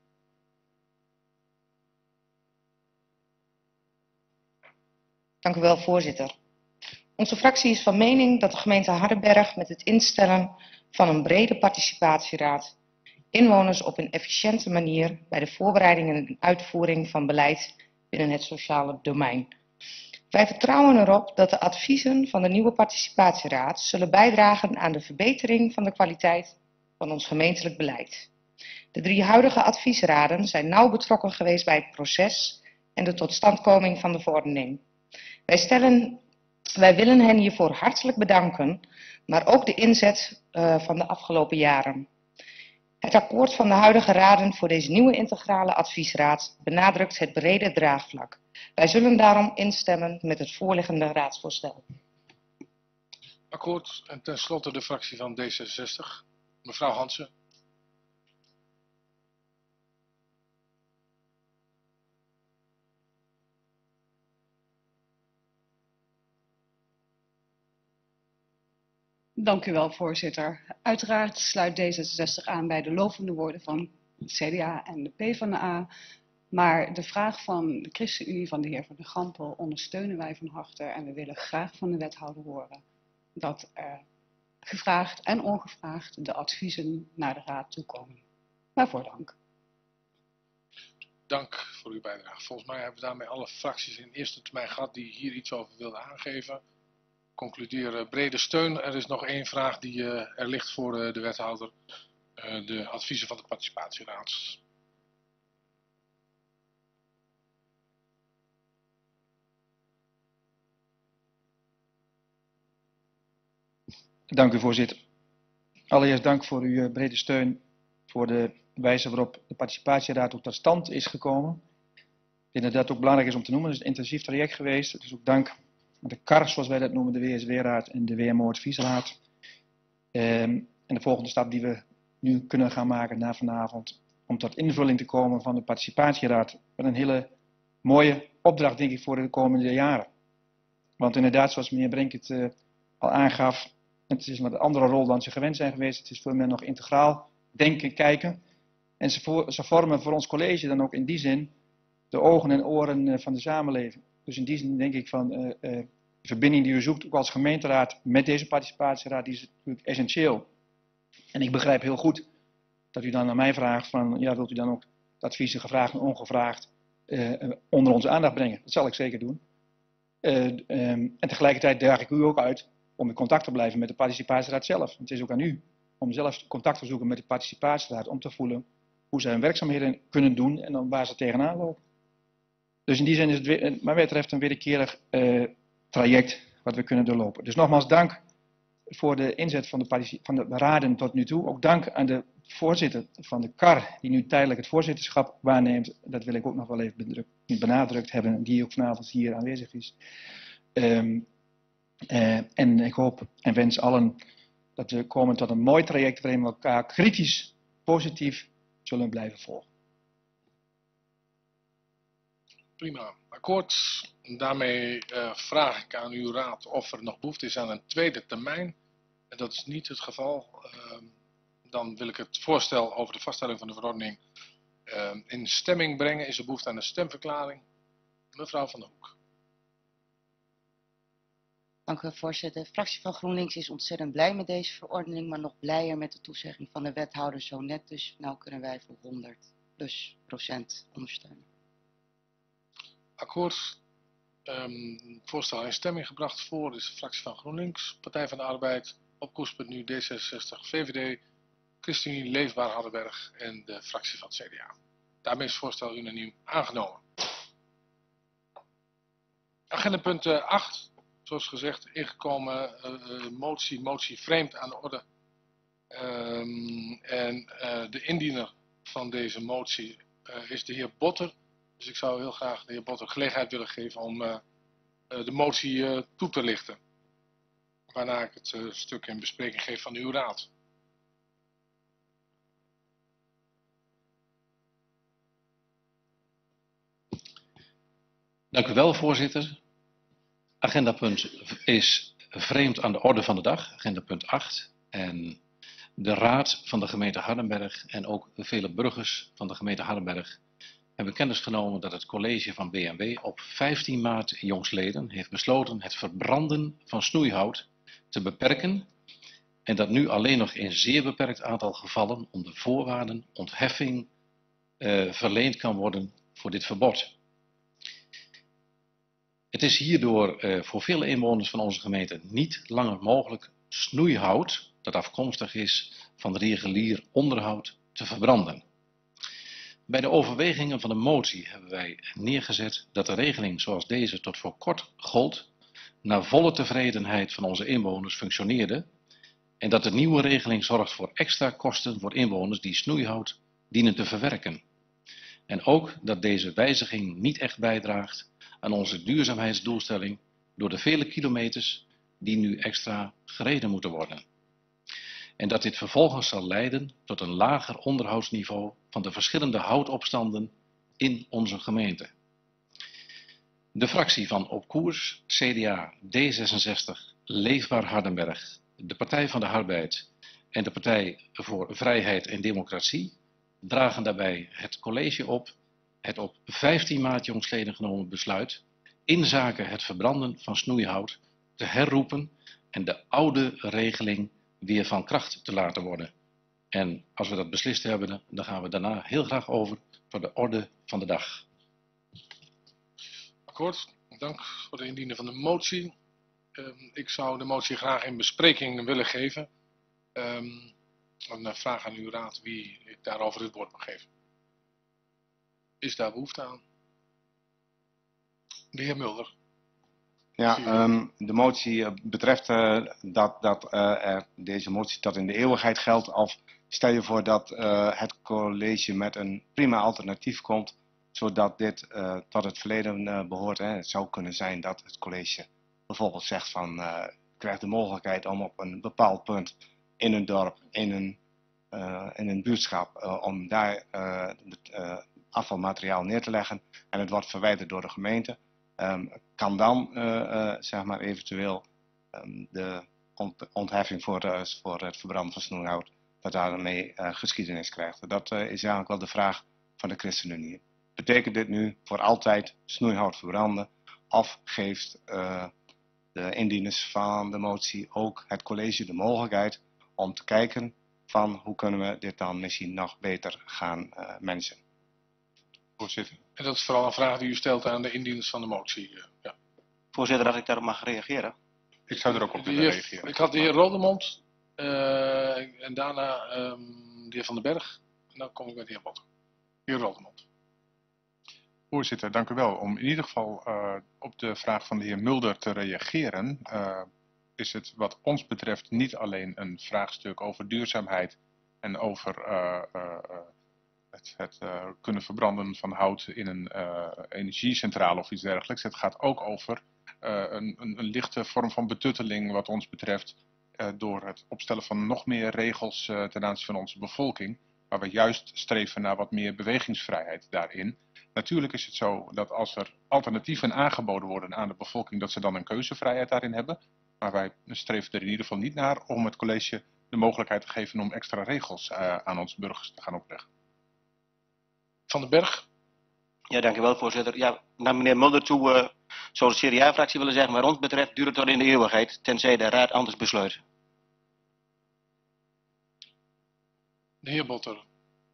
Dank u wel, voorzitter. Onze fractie is van mening dat de gemeente Hardenberg met het instellen van een brede participatieraad inwoners op een efficiënte manier bij de voorbereiding en uitvoering van beleid binnen het sociale domein. Wij vertrouwen erop dat de adviezen van de nieuwe participatieraad zullen bijdragen aan de verbetering van de kwaliteit van ons gemeentelijk beleid. De drie huidige adviesraden zijn nauw betrokken geweest bij het proces en de totstandkoming van de verordening. Wij, stellen, wij willen hen hiervoor hartelijk bedanken, maar ook de inzet uh, van de afgelopen jaren. Het akkoord van de huidige raden voor deze nieuwe integrale adviesraad benadrukt het brede draagvlak. Wij zullen daarom instemmen met het voorliggende raadsvoorstel. Akkoord. En tenslotte de fractie van D zesenzestig. Mevrouw Hansen. Dank u wel, voorzitter. Uiteraard sluit D zesenzestig aan bij de lovende woorden van het C D A en de PvdA. Maar de vraag van de ChristenUnie van de heer Van der Gampel ondersteunen wij van harte. En we willen graag van de wethouder horen dat er gevraagd en ongevraagd de adviezen naar de raad toekomen. Waarvoor dank. Dank voor uw bijdrage. Volgens mij hebben we daarmee alle fracties in eerste termijn gehad die hier iets over wilden aangeven. concludeer brede steun. Er is nog één vraag die uh, er ligt voor uh, de wethouder. Uh, de adviezen van de participatieraad. Dank u, voorzitter. Allereerst dank voor uw uh, brede steun voor de wijze waarop de participatieraad ook tot stand is gekomen. Ik denk dat dat ook belangrijk is om te noemen. Het is een intensief traject geweest. Dus ook dank aan de K A R, zoals wij dat noemen, de W S W-raad en de W M O-adviesraad. Um, en de volgende stap die we nu kunnen gaan maken na vanavond, om tot invulling te komen van de participatieraad. Met een hele mooie opdracht, denk ik, voor de komende jaren. Want inderdaad, zoals meneer Brink het uh, al aangaf, het is een andere rol dan ze gewend zijn geweest. Het is veel meer nog integraal denken, kijken. En ze, voor, ze vormen voor ons college dan ook in die zin de ogen en oren uh, van de samenleving. Dus in die zin denk ik van uh, uh, de verbinding die u zoekt, ook als gemeenteraad met deze participatieraad, die is natuurlijk essentieel. En ik begrijp heel goed dat u dan aan mij vraagt van, ja, wilt u dan ook de adviezen gevraagd en ongevraagd uh, onder onze aandacht brengen? Dat zal ik zeker doen. Uh, um, en tegelijkertijd daag ik u ook uit om in contact te blijven met de participatieraad zelf. Het is ook aan u om zelf contact te zoeken met de participatieraad, om te voelen hoe zij hun werkzaamheden kunnen doen en dan waar ze tegenaan lopen. Dus in die zin is het, weer, wat mij betreft, een wederkerig uh, traject wat we kunnen doorlopen. Dus nogmaals dank voor de inzet van de, van de raden tot nu toe. Ook dank aan de voorzitter van de K A R, die nu tijdelijk het voorzitterschap waarneemt. Dat wil ik ook nog wel even benadrukt hebben, die ook vanavond hier aanwezig is. Um, uh, en ik hoop en wens allen dat we komen tot een mooi traject waarin we elkaar kritisch, positief zullen blijven volgen. Prima, akkoord. Daarmee uh, vraag ik aan uw raad of er nog behoefte is aan een tweede termijn. En dat is niet het geval. Uh, dan wil ik het voorstel over de vaststelling van de verordening uh, in stemming brengen. Is er behoefte aan een stemverklaring? Mevrouw Van der Hoek. Dank u, voorzitter. De fractie van GroenLinks is ontzettend blij met deze verordening, maar nog blijer met de toezegging van de wethouder zo net. Dus nou kunnen wij voor honderd plus procent ondersteunen. Akkoord. Um, voorstel in stemming gebracht voor is de fractie van GroenLinks, Partij van de Arbeid, op koerspunt nu D zesenzestig, V V D, ChristenUnie, Leefbaar Hardenberg en de fractie van het C D A. Daarmee is het voorstel unaniem aangenomen. Agenda punt acht. Zoals gezegd, ingekomen uh, motie, motie vreemd aan de orde. Um, en uh, de indiener van deze motie uh, is de heer Botter. Dus ik zou heel graag de heer Botter gelegenheid willen geven om uh, uh, de motie uh, toe te lichten. Waarna ik het uh, stuk in bespreking geef van uw raad. Dank u wel, voorzitter. Agendapunt is vreemd aan de orde van de dag, agendapunt acht. En de raad van de gemeente Hardenberg en ook vele burgers van de gemeente Hardenberg hebben kennis genomen dat het college van B M W op vijftien maart jongstleden heeft besloten het verbranden van snoeihout te beperken. En dat nu alleen nog in zeer beperkt aantal gevallen onder voorwaarden ontheffing uh, verleend kan worden voor dit verbod. Het is hierdoor uh, voor vele inwoners van onze gemeente niet langer mogelijk snoeihout, dat afkomstig is van regulier onderhoud, te verbranden. Bij de overwegingen van de motie hebben wij neergezet dat de regeling zoals deze tot voor kort gold, naar volle tevredenheid van onze inwoners functioneerde en dat de nieuwe regeling zorgt voor extra kosten voor inwoners die snoeihout dienen te verwerken. En ook dat deze wijziging niet echt bijdraagt aan onze duurzaamheidsdoelstelling door de vele kilometers die nu extra gereden moeten worden. En dat dit vervolgens zal leiden tot een lager onderhoudsniveau van de verschillende houtopstanden in onze gemeente. De fractie van Op Koers, C D A, D zesenzestig, Leefbaar Hardenberg, de Partij van de Arbeid en de Partij voor Vrijheid en Democratie dragen daarbij het college op het op vijftien maart jongstleden genomen besluit inzake het verbranden van snoeihout te herroepen en de oude regeling weer van kracht te laten worden. En als we dat beslist hebben, dan gaan we daarna heel graag over tot de orde van de dag. Akkoord, dank voor de indiening van de motie. Um, ik zou de motie graag in bespreking willen geven. Um, een vraag aan uw raad wie ik daarover het woord mag geven. Is daar behoefte aan? De heer Mulder. Ja, um, de motie betreft uh, dat, dat uh, er deze motie tot in de eeuwigheid geldt. Of stel je voor dat uh, het college met een prima alternatief komt, zodat dit uh, tot het verleden uh, behoort. Hè. Het zou kunnen zijn dat het college bijvoorbeeld zegt van, uh, krijgt de mogelijkheid om op een bepaald punt in een dorp, in een, uh, in een buurtschap, uh, om daar uh, het uh, afvalmateriaal neer te leggen en het wordt verwijderd door de gemeente. Um, kan dan uh, uh, zeg maar eventueel um, de ont ontheffing voor, uh, voor het verbranden van snoeihout, dat daarmee uh, geschiedenis krijgt. Dat uh, is eigenlijk wel de vraag van de ChristenUnie. Betekent dit nu voor altijd snoeihout verbranden of geeft uh, de indieners van de motie ook het college de mogelijkheid om te kijken van hoe kunnen we dit dan misschien nog beter gaan uh, managen? Voorzitter. En dat is vooral een vraag die u stelt aan de indieners van de motie. Uh, ja. Voorzitter, dat ik daarop mag reageren. Ik zou er ook op willen heer, reageren. Ik had de heer Rodemond uh, en daarna um, de heer Van den Berg. En dan kom ik met de heer Botter. De heer Rodemond. Voorzitter, dank u wel. Om in ieder geval uh, op de vraag van de heer Mulder te reageren, uh, is het wat ons betreft niet alleen een vraagstuk over duurzaamheid en over uh, uh, het, het uh, kunnen verbranden van hout in een uh, energiecentrale of iets dergelijks. Het gaat ook over uh, een, een, een lichte vorm van betutteling wat ons betreft uh, door het opstellen van nog meer regels uh, ten aanzien van onze bevolking, waar we juist streven naar wat meer bewegingsvrijheid daarin. Natuurlijk is het zo dat als er alternatieven aangeboden worden aan de bevolking, dat ze dan een keuzevrijheid daarin hebben. Maar wij streven er in ieder geval niet naar om het college de mogelijkheid te geven om extra regels uh, aan onze burgers te gaan opleggen. Van den Berg. Ja, dank u wel, voorzitter. Ja, naar meneer Mulder toe uh, zou de C D A-fractie willen zeggen, wat ons betreft duurt het tot in de eeuwigheid, tenzij de raad anders besluit. De heer Botter.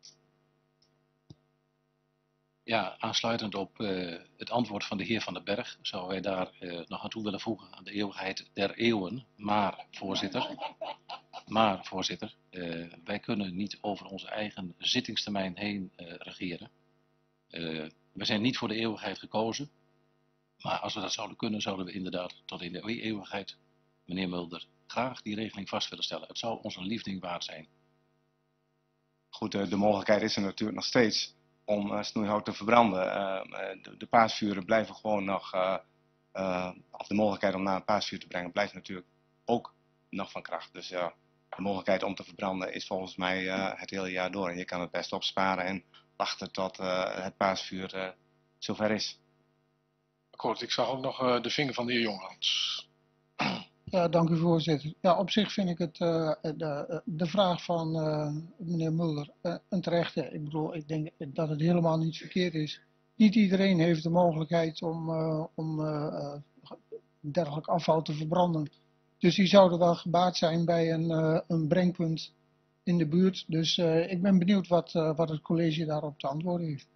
Ja, aansluitend op uh, het antwoord van de heer Van den Berg zouden wij daar uh, nog aan toe willen voegen aan de eeuwigheid der eeuwen. Maar, voorzitter, maar, voorzitter uh, wij kunnen niet over onze eigen zittingstermijn heen uh, regeren. Uh, we zijn niet voor de eeuwigheid gekozen. Maar als we dat zouden kunnen, zouden we inderdaad tot in de eeuwigheid, meneer Mulder, graag die regeling vast willen stellen. Het zou ons een liefding waard zijn. Goed, de mogelijkheid is er natuurlijk nog steeds om uh, snoeihout te verbranden. Uh, de, de paasvuren blijven gewoon nog, uh, uh, of de mogelijkheid om naar een paasvuur te brengen, blijft natuurlijk ook nog van kracht. Dus uh, de mogelijkheid om te verbranden is volgens mij uh, het hele jaar door. En je kan het best opsparen en wachten tot uh, het paasvuur uh, zover is. Akkoord, ik zag ook nog uh, de vinger van de heer Jonghans. Ja, dank u voorzitter. Ja, op zich vind ik het, uh, de, de vraag van uh, meneer Mulder uh, een terechte. Ik bedoel, ik denk dat het helemaal niet verkeerd is. Niet iedereen heeft de mogelijkheid om, uh, om uh, dergelijk afval te verbranden. Dus die zouden wel gebaat zijn bij een, uh, een brengpunt in de buurt. Dus uh, ik ben benieuwd wat, uh, wat het college daarop te antwoorden heeft.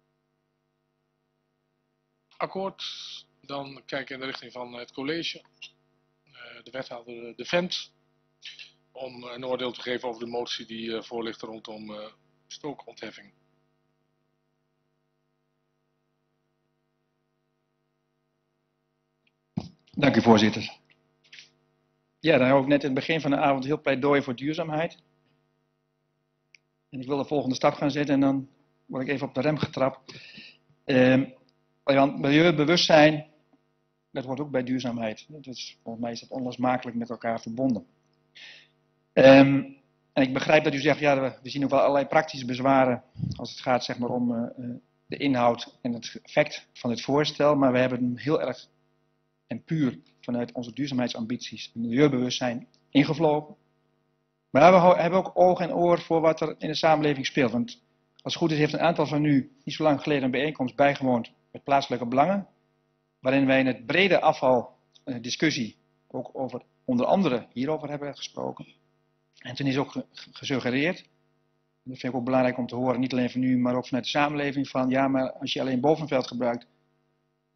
Akkoord, dan kijk ik in de richting van het college. De wethouder De Vent, om een oordeel te geven over de motie die uh, voor ligt rondom uh, stookontheffing. Dank u, voorzitter. Ja, dan hou ik net in het begin van de avond heel pleidooi voor duurzaamheid. En ik wil de volgende stap gaan zetten en dan word ik even op de rem getrapt. Uh, want milieubewustzijn, dat hoort ook bij duurzaamheid. Dus volgens mij is dat onlosmakelijk met elkaar verbonden. Um, en ik begrijp dat u zegt, ja, we zien ook wel allerlei praktische bezwaren als het gaat zeg maar, om uh, de inhoud en het effect van het voorstel. Maar we hebben hem heel erg en puur vanuit onze duurzaamheidsambities en milieubewustzijn ingevlogen. Maar we hebben ook oog en oor voor wat er in de samenleving speelt. Want als het goed is heeft een aantal van u niet zo lang geleden een bijeenkomst bijgewoond met plaatselijke belangen. Waarin wij in het brede afvaldiscussie ook over onder andere hierover hebben gesproken. En toen is ook gesuggereerd, dat vind ik ook belangrijk om te horen, niet alleen van u, maar ook vanuit de samenleving, van ja, maar als je alleen bovenveld gebruikt,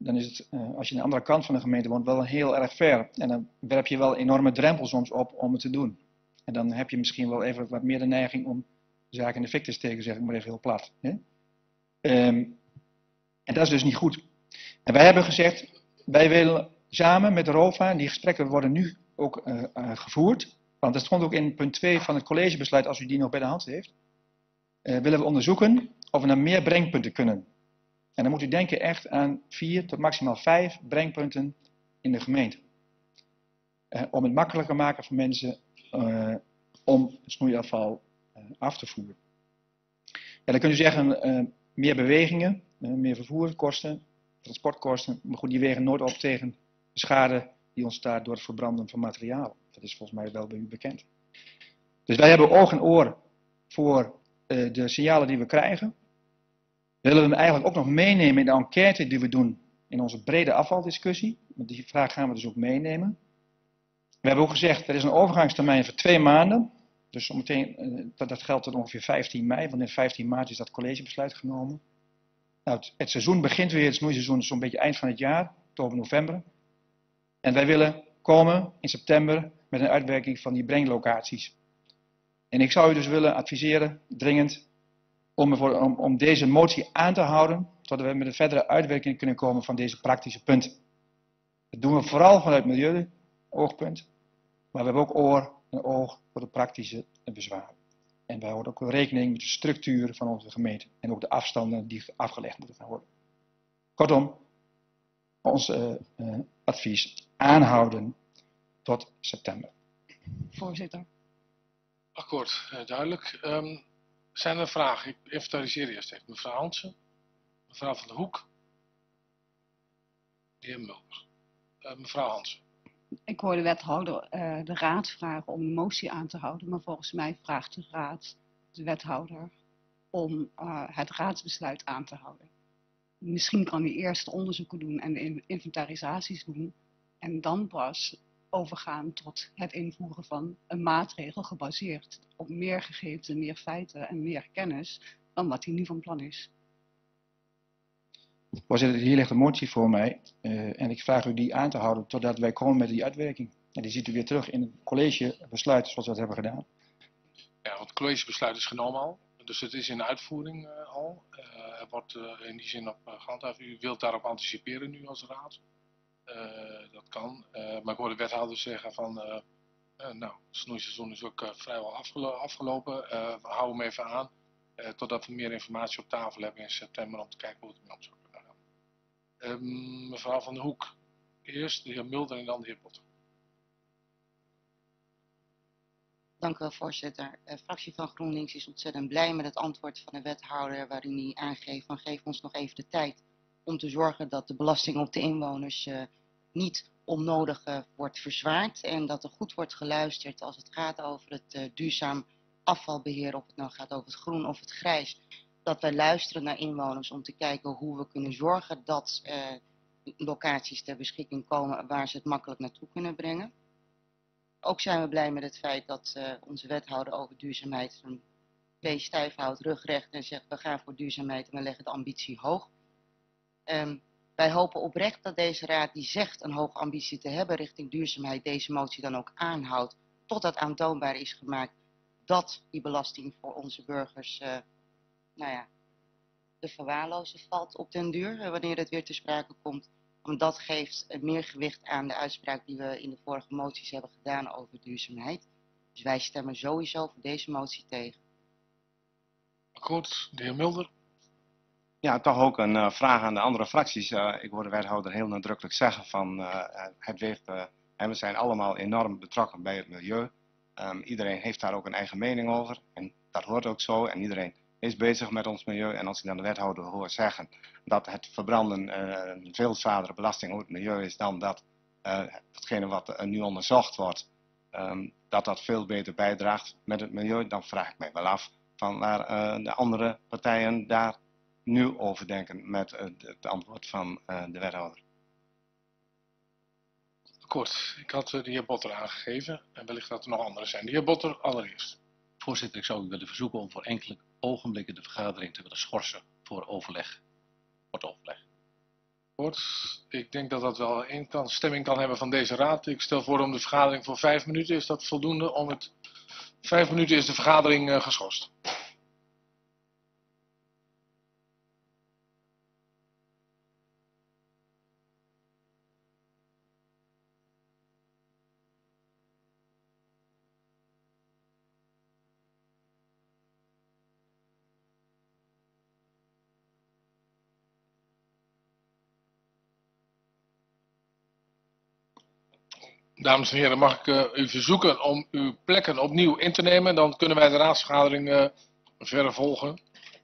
dan is het, uh, als je aan de andere kant van de gemeente woont, wel heel erg ver. En dan werp je wel enorme drempels soms op om het te doen. En dan heb je misschien wel even wat meer de neiging om zaken in de fik te steken, zeg ik maar even heel plat. Hè? Um, en dat is dus niet goed. En wij hebben gezegd, wij willen samen met de ROVA, en die gesprekken worden nu ook uh, uh, gevoerd, want dat stond ook in punt twee van het collegebesluit, als u die nog bij de hand heeft, uh, willen we onderzoeken of we naar meer brengpunten kunnen. En dan moet u denken echt aan vier tot maximaal vijf brengpunten in de gemeente. Uh, om het makkelijker te maken voor mensen uh, om snoeiafval uh, af te voeren. Ja, dan kunt u zeggen, uh, meer bewegingen, uh, meer vervoerkosten, transportkosten. Maar goed, die wegen nooit op tegen de schade die ontstaat door het verbranden van materiaal. Dat is volgens mij wel bij u bekend. Dus wij hebben oog en oor voor uh, de signalen die we krijgen. Willen we hem eigenlijk ook nog meenemen in de enquête die we doen in onze brede afvaldiscussie. Die vraag gaan we dus ook meenemen. We hebben ook gezegd, er is een overgangstermijn van twee maanden. Dus zometeen, dat, dat geldt tot ongeveer vijftien mei, want in vijftien maart is dat collegebesluit genomen. Nou, het, het seizoen begint weer, het snoeiseizoen is zo'n beetje eind van het jaar, oktober, november. En wij willen komen in september met een uitwerking van die brenglocaties. En ik zou u dus willen adviseren, dringend, om, om, om deze motie aan te houden, totdat we met een verdere uitwerking kunnen komen van deze praktische punten. Dat doen we vooral vanuit milieu-oogpunt, maar we hebben ook oor en oog voor de praktische bezwaren. En wij houden ook rekening met de structuur van onze gemeente en ook de afstanden die afgelegd moeten gaan worden. Kortom, ons uh, uh, advies aanhouden tot september. Voorzitter. Akkoord, uh, duidelijk. Um, zijn er vragen? Ik inventariseer eerst even. Mevrouw Hansen, mevrouw Van der Hoek, de heer Mulder. Uh, mevrouw Hansen. Ik hoor de wethouder uh, de raad vragen om de motie aan te houden, maar volgens mij vraagt de raad de wethouder om uh, het raadsbesluit aan te houden. Misschien kan hij eerst onderzoeken doen en de inventarisaties doen en dan pas overgaan tot het invoeren van een maatregel gebaseerd op meer gegevens, meer feiten en meer kennis dan wat hij nu van plan is. Voorzitter, hier ligt een motie voor mij uh, en ik vraag u die aan te houden totdat wij komen met die uitwerking. En die ziet u weer terug in het collegebesluit zoals we dat hebben gedaan. Ja, want het collegebesluit is genomen al, dus het is in uitvoering uh, al. Uh, er wordt uh, in die zin op uh, gehandhaafd. U wilt daarop anticiperen nu als raad. Uh, dat kan, uh, maar ik hoor de wethouder zeggen van, uh, uh, nou, het snoeiseizoen is ook uh, vrijwel afgelo afgelopen. Uh, we houden hem even aan, uh, totdat we meer informatie op tafel hebben in september om te kijken hoe het ermee om zou kunnen gaan. Uh, mevrouw Van der Hoek, eerst de heer Mulder en dan de heer Potter. Dank u wel, voorzitter. De fractie van GroenLinks is ontzettend blij met het antwoord van de wethouder, waarin hij aangeeft van geef ons nog even de tijd om te zorgen dat de belasting op de inwoners uh, niet onnodig uh, wordt verzwaard en dat er goed wordt geluisterd als het gaat over het uh, duurzaam afvalbeheer, of het nou gaat over het groen of het grijs. Dat wij luisteren naar inwoners om te kijken hoe we kunnen zorgen dat uh, locaties ter beschikking komen waar ze het makkelijk naartoe kunnen brengen. Ook zijn we blij met het feit dat uh, onze wethouder over duurzaamheid een twee stijf houdt, rug recht en zegt we gaan voor duurzaamheid en we leggen de ambitie hoog. Um, wij hopen oprecht dat deze raad die zegt een hoge ambitie te hebben richting duurzaamheid deze motie dan ook aanhoudt totdat aantoonbaar is gemaakt dat die belasting voor onze burgers uh, nou ja, te verwaarlozen valt op den duur uh, wanneer het weer ter sprake komt. Want dat geeft uh, meer gewicht aan de uitspraak die we in de vorige moties hebben gedaan over duurzaamheid. Dus wij stemmen sowieso voor deze motie tegen. Akkoord, de heer Mulder. Ja, toch ook een uh, vraag aan de andere fracties. Uh, ik hoor de wethouder heel nadrukkelijk zeggen van uh, het weegt, uh, en we zijn allemaal enorm betrokken bij het milieu. Um, iedereen heeft daar ook een eigen mening over en dat hoort ook zo en iedereen is bezig met ons milieu. En als ik dan de wethouder hoor zeggen dat het verbranden uh, een veel zwaardere belasting op het milieu is dan dat uh, datgene wat uh, nu onderzocht wordt, um, dat dat veel beter bijdraagt met het milieu, dan vraag ik mij wel af van waar uh, de andere partijen daar nu over denken met uh, het antwoord van uh, de wethouder. Akkoord, ik had uh, de heer Botter aangegeven en wellicht dat er nog anderen zijn. De heer Botter allereerst. Voorzitter, ik zou u willen verzoeken om voor enkele ogenblikken de vergadering te willen schorsen voor overleg. Kort overleg. Akkoord. Ik denk dat dat wel een kan, stemming kan hebben van deze raad. Ik stel voor om de vergadering voor vijf minuten. Is dat voldoende? Om het vijf minuten is de vergadering uh, geschorst. Dames en heren, mag ik uh, u verzoeken om uw plekken opnieuw in te nemen. Dan kunnen wij de raadsvergadering uh, verder volgen.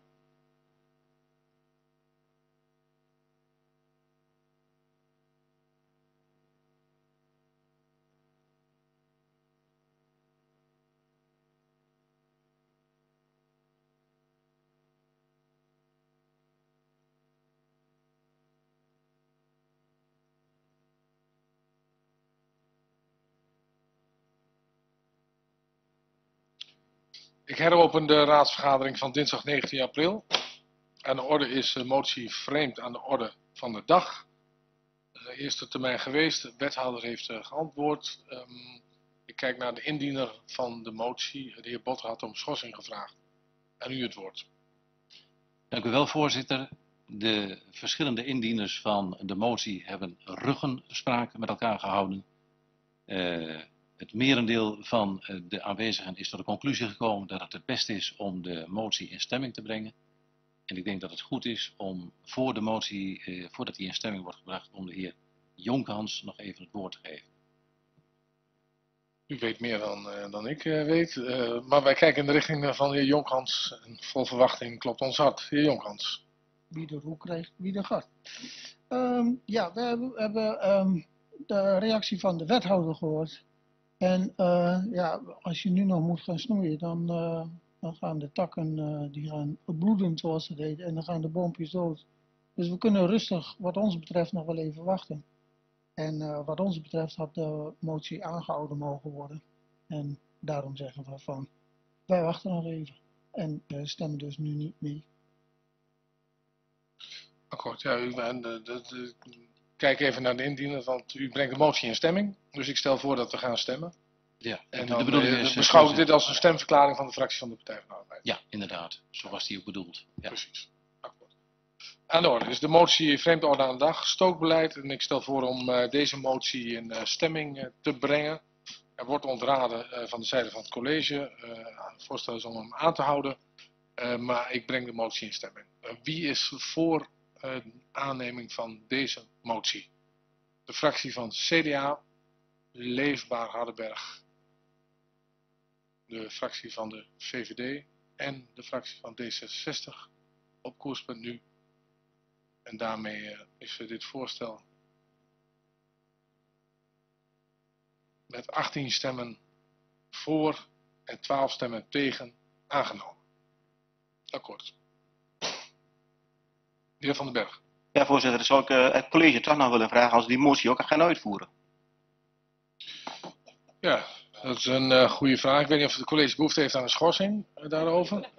Ik heropen de raadsvergadering van dinsdag negentien april. Aan de orde is de motie vreemd aan de orde van de dag. De eerste termijn geweest, de wethouder heeft uh, geantwoord. Um, ik kijk naar de indiener van de motie. De heer Botter had om schorsing gevraagd. En u het woord. Dank u wel, voorzitter. De verschillende indieners van de motie hebben ruggenspraak met elkaar gehouden. Uh, Het merendeel van de aanwezigen is tot de conclusie gekomen dat het het beste is om de motie in stemming te brengen. En ik denk dat het goed is om voor de motie, eh, voordat die in stemming wordt gebracht, om de heer Jonkans nog even het woord te geven. U weet meer dan, uh, dan ik uh, weet, uh, maar wij kijken in de richting van de heer Jonkans. En vol verwachting klopt ons hart. Heer Jonkans. Wie de roe krijgt, wie de gat. Um, ja, we hebben, we hebben um, de reactie van de wethouder gehoord. En uh, ja, als je nu nog moet gaan snoeien, dan, uh, dan gaan de takken uh, die gaan bloeden zoals ze deden en dan gaan de boompjes dood. Dus we kunnen rustig wat ons betreft nog wel even wachten. En uh, wat ons betreft had de motie aangehouden mogen worden. En daarom zeggen we van, wij wachten nog even. En uh, stemmen dus nu niet mee. Akkoord, ja, u, en de, de, de, kijk even naar de indiener, want u brengt de motie in stemming. Dus ik stel voor dat we gaan stemmen. Ja, en de, dan de bedoeling is, beschouwen we dit als een stemverklaring van de fractie van de Partij van de Arbeid. Ja, inderdaad. Zo was die ook bedoeld. Ja. Precies. Akkoord. Aan de orde is de motie vreemde orde aan de dag, stookbeleid. En ik stel voor om uh, deze motie in uh, stemming uh, te brengen. Er wordt ontraden uh, van de zijde van het college. Uh, het voorstel is om hem aan te houden. Uh, maar ik breng de motie in stemming. Uh, wie is voor uh, aanneming van deze motie? De fractie van C D A, Leefbaar Hardenberg. De fractie van de V V D en de fractie van D zesenzestig op koerspunt nu. En daarmee uh, is uh, dit voorstel met achttien stemmen voor en twaalf stemmen tegen aangenomen. Akkoord. De heer Van den Berg. Ja, voorzitter, zou ik uh, het college toch nog willen vragen als die motie ook gaan uitvoeren. Ja, dat is een uh, goede vraag. Ik weet niet of het college behoefte heeft aan een schorsing uh, daarover.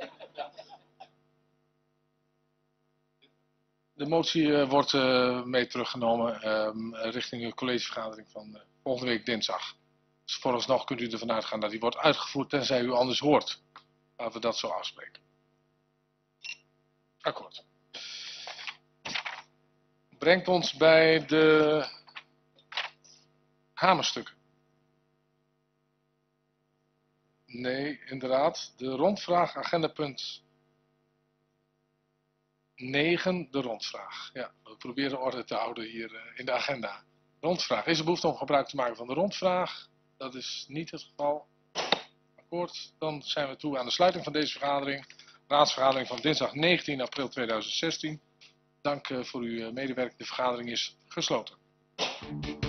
De motie uh, wordt uh, mee teruggenomen uh, richting de collegevergadering van uh, volgende week dinsdag. Dus vooralsnog kunt u ervan uitgaan dat die wordt uitgevoerd tenzij u anders hoort. Laten we dat zo afspreken. Akkoord. Brengt ons bij de hamerstukken. Nee, inderdaad. De rondvraag, agendapunt negen, de rondvraag. Ja, we proberen orde te houden hier uh, in de agenda. Rondvraag. Is er behoefte om gebruik te maken van de rondvraag? Dat is niet het geval. Akkoord. Dan zijn we toe aan de sluiting van deze vergadering. Raadsvergadering van dinsdag negentien april tweeduizend zestien. Dank uh, voor uw uh, medewerking. De vergadering is gesloten.